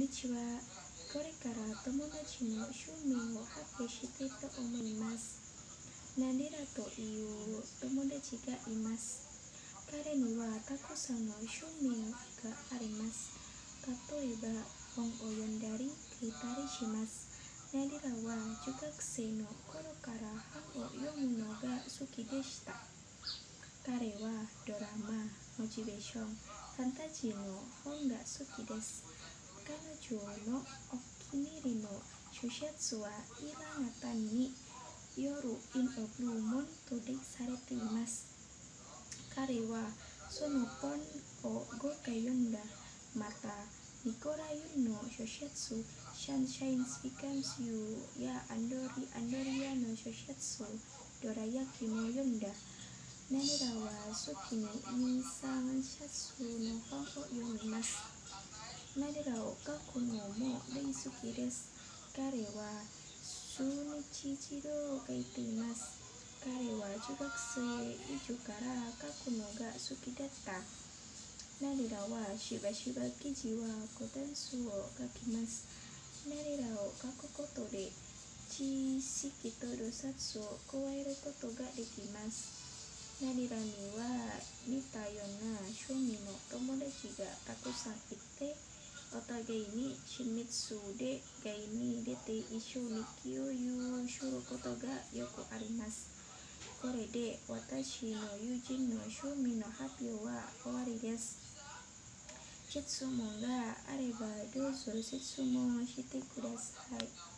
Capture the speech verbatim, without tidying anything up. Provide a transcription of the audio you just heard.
にちは。これから友達の趣味を発表したいと思います。ナディラという友達がいます。彼にはたくさんの趣味があります。例えば本を読んだり聞いたりします。ナディラは中学生の頃から本を読むのが好きでした。彼はドラマ、モチベーション、ファンタジーの本が好きです。彼女のお気に入りの小説はイラナタンに夜 in a Blue Moon と題されています。彼はその本をごかい読んだ。また、ニコラユンの小説 Sunshine Becomes You やアンドリアンドリアの小説どら焼きも読んだ。ナディラは月にに、さんしゃつの本を読みます。ナディラを書くのも大好きです。彼は数日一度書いています。彼は中学生以上から書くのが好きだった。ナディラはしばしば記事はコテンツを書きます。ナディラを書くことで知識と洞察を加えることができます。ナディラには似たような趣味の友達がたくさんいて、お互いに親密で外に出て一緒に共有することがよくあります。これで私の友人の趣味の発表は終わりです。質問があればどうぞ質問してください。